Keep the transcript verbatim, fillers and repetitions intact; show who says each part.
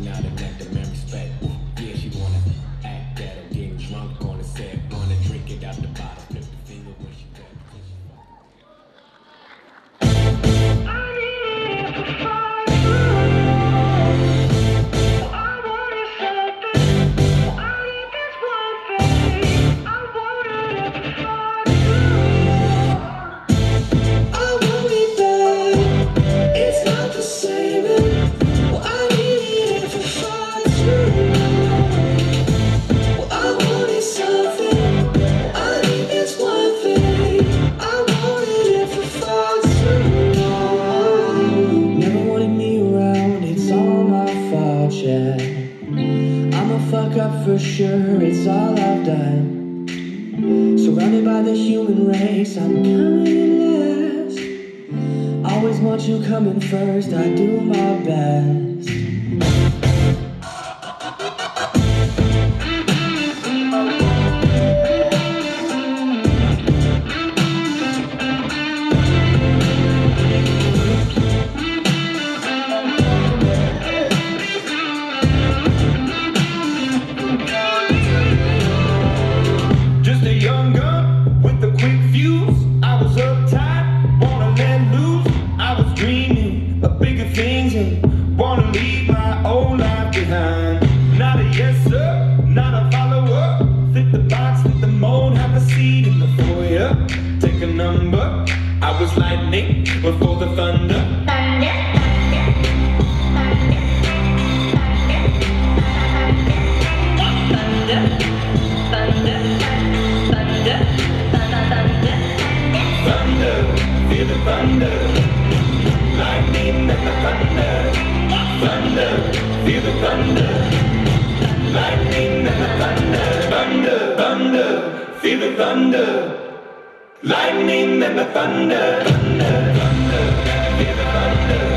Speaker 1: out and let the men respect. Ooh, yeah, she wanna act that I'm getting drunk on the set. Wanna drink it out the bottle, flip the finger when she wet. Fuck up for sure, it's all I've done. Surrounded by the human race, I'm coming last. Always want you coming first, I do my best.
Speaker 2: Wanna leave my old life behind. Not a yes sir, not a follower. Fit the box, fit the mold, have a seat in the foyer. Take a number. I was lightning before the thunder. Thunder, thunder, thunder, thunder, thunder, thunder, thunder, feel the thunder. Lightning and the thunder. Thunder, feel the thunder. Lightning and the thunder. Thunder, thunder, feel the thunder. Lightning and the thunder. Thunder, thunder, feel the thunder.